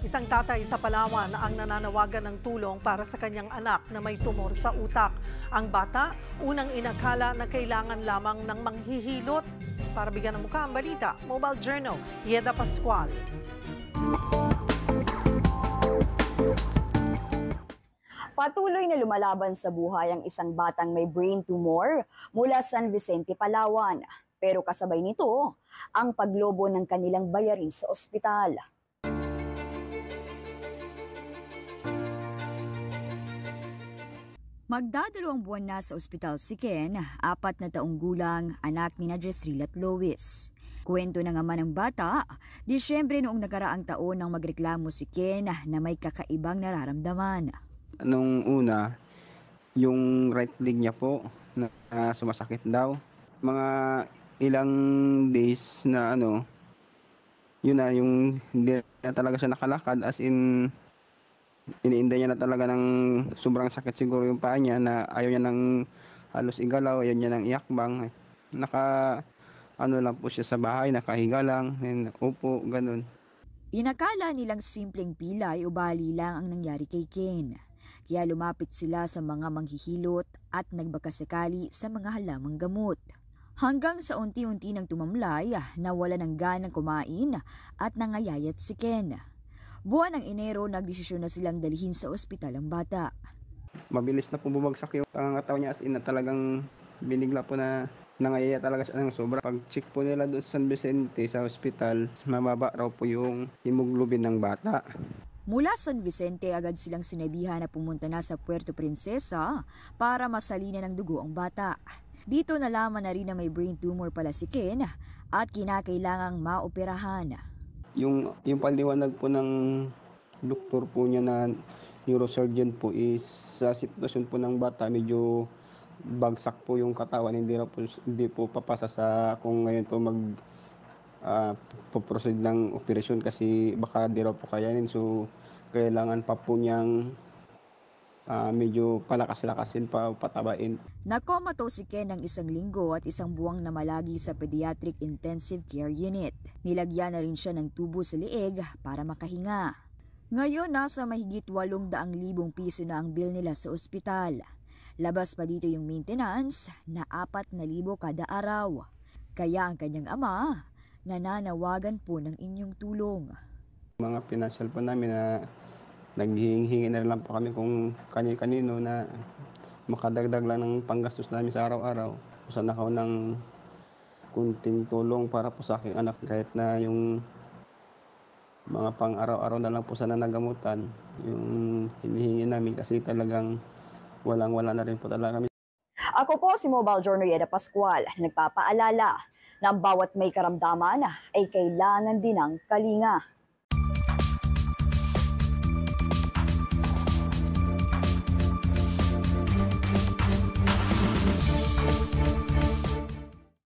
Isang tatay sa Palawan ang nananawagan ng tulong para sa kanyang anak na may tumor sa utak. Ang bata, unang inakala na kailangan lamang ng manghihilot. Para bigyan ng mukha ang balita, Mobile Journal, Yeda Pascual. Patuloy na lumalaban sa buhay ang isang batang may brain tumor mula San Vicente, Palawan. Pero kasabay nito, ang paglobo ng kanilang bayarin sa ospital. Magdadalawang buwan na sa ospital si Ken, 4 na taong gulang, anak ni Jesril at Lois. Kwento ng ama ng bata, Disyembre noong nakaraang taon nang magreklamo si Ken na may kakaibang nararamdaman. Nung una, yung right leg niya po na sumasakit daw. Mga ilang days na yun na yung hindi na talaga siya nakalakad, as in iniinda niya na talaga ng sobrang sakit siguro yung paa niya na ayaw niya ng halos igalaw, ayaw niya ng iakbang. Lang po siya sa bahay, nakahiga lang, and upo, ganun. Inakala nilang simpleng pilay o bali lang ang nangyari kay Ken. Kaya lumapit sila sa mga manghihilot at nagbakasakali sa mga halamang gamot. Hanggang sa unti-unti nang tumamlay, nawala ng ganang kumain at nangayayat si Ken. Buwan ng Enero, nagdesisyon na silang dalhin sa ospital ang bata. Mabilis na po bumagsak yung pangangatawan niya, as in na talagang binigla po na nangayaya talaga siya ng sobra. Pag-check po nila doon sa San Vicente sa ospital, mababa raw po yung hemoglobin ng bata. Mula San Vicente, agad silang sinabihan na pumunta na sa Puerto Princesa para masalina ng dugo ang bata. Dito nalaman na rin na may brain tumor pala si Ken at kinakailangang maoperahan. Yung paliwanag po ng doktor po niya na neurosurgeon po is sa sitwasyon po ng bata, medyo bagsak po yung katawan, hindi po papasa sa kung ngayon po po-proceed ng operasyon kasi baka di raw po kayanin, so kailangan pa po niyang medyo palakas-lakasin pa, patabain. Nakomato si Ken ng 1 linggo at 1 buwang namalagi sa Pediatric Intensive Care Unit. Nilagyan na rin siya ng tubo sa leeg para makahinga. Ngayon, nasa mahigit 800,000 piso na ang bill nila sa ospital. Labas pa dito yung maintenance na 4,000 kada araw. Kaya ang kanyang ama, nananawagan po ng inyong tulong. Mga financial po namin na naghihingi na lang po kami kung kanino na makadagdag lang ng panggastos namin sa araw-araw. Sana ako ng kunting tulong para po sa aking anak, kahit na yung mga pang araw-araw na lang po sana nagamutan yung hinihingi namin kasi talagang walang-wala na rin po talaga kami. Ako po si Mobile Journal Yeda Pascual, nagpapaalala na bawat may karamdaman ay kailangan din ng kalinga.